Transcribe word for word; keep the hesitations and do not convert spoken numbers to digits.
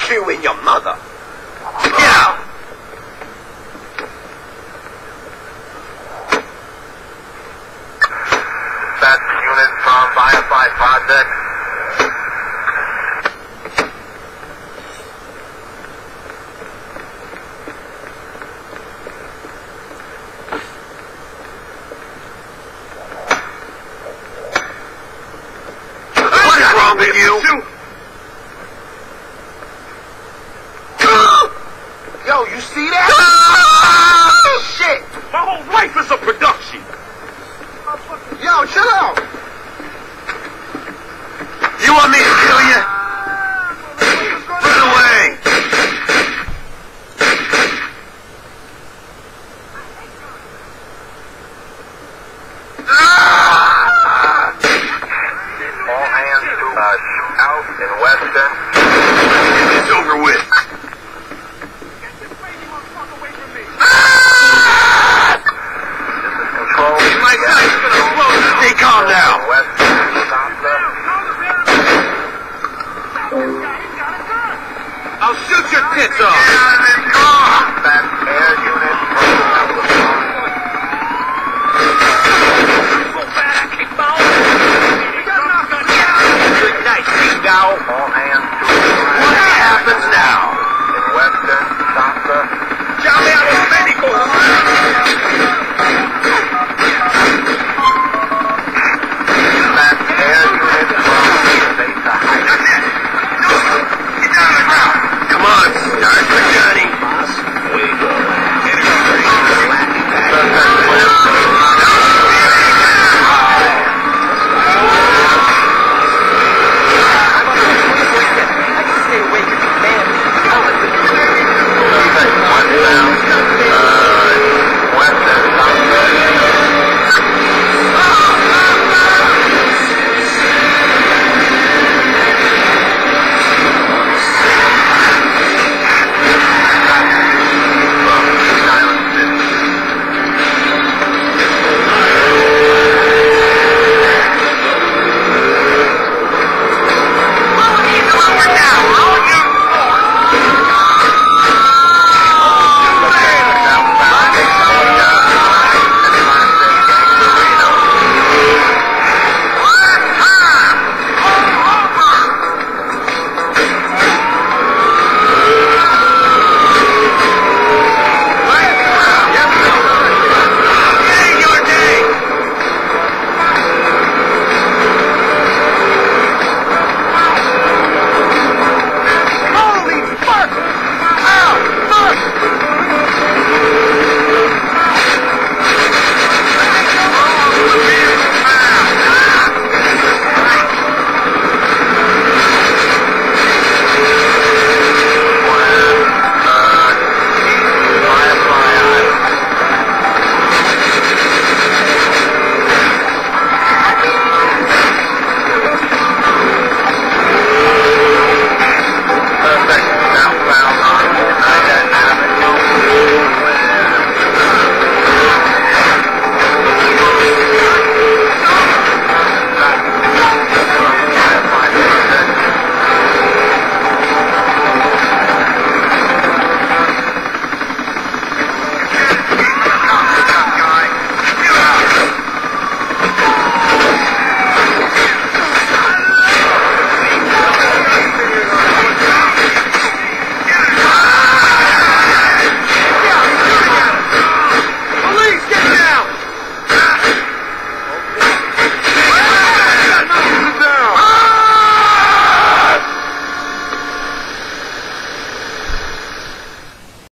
You and your mother. Yeah! That's unit from Firefly Project. What is wrong with you? Yo, you see that? Shit! My whole life is a production. Yo, chill out! You want me to kill you? Run away! All hands to uh, shoot out in Western. It's over with. Control. My guy's gonna explode. Stay calm now. Western. Stop them. I'll shoot your tits off. That's air unit.